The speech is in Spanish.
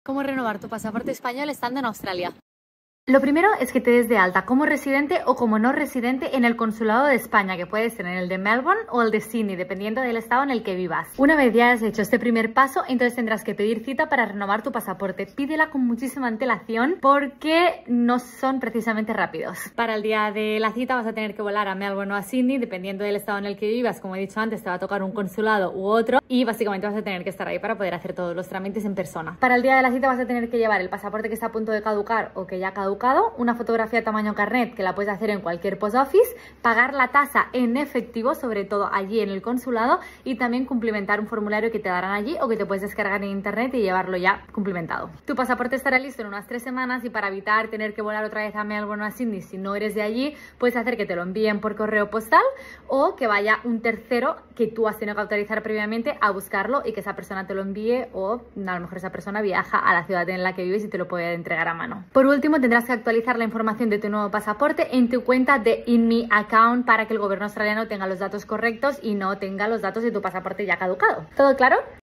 ¿Cómo renovar tu pasaporte español estando en Australia? Lo primero es que te des de alta como residente o como no residente en el consulado de España, que puede ser en el de Melbourne o el de Sydney, dependiendo del estado en el que vivas. Una vez ya has hecho este primer paso, entonces tendrás que pedir cita para renovar tu pasaporte. Pídela con muchísima antelación porque no son precisamente rápidos. Para el día de la cita vas a tener que volar a Melbourne o a Sydney, dependiendo del estado en el que vivas. Como he dicho antes, te va a tocar un consulado u otro y básicamente vas a tener que estar ahí para poder hacer todos los trámites en persona. Para el día de la cita vas a tener que llevar el pasaporte que está a punto de caducar o que ya ha caducado, una fotografía tamaño carnet que la puedes hacer en cualquier post office, pagar la tasa en efectivo, sobre todo allí en el consulado, y también cumplimentar un formulario que te darán allí o que te puedes descargar en internet y llevarlo ya cumplimentado. Tu pasaporte estará listo en unas 3 semanas y para evitar tener que volar otra vez a Melbourne o a Sydney si no eres de allí, puedes hacer que te lo envíen por correo postal o que vaya un tercero que tú has tenido que autorizar previamente a buscarlo y que esa persona te lo envíe, o a lo mejor esa persona viaja a la ciudad en la que vives y te lo puede entregar a mano. Por último, tendrás que actualizar la información de tu nuevo pasaporte en tu cuenta de InMe Account para que el gobierno australiano tenga los datos correctos y no tenga los datos de tu pasaporte ya caducado. ¿Todo claro?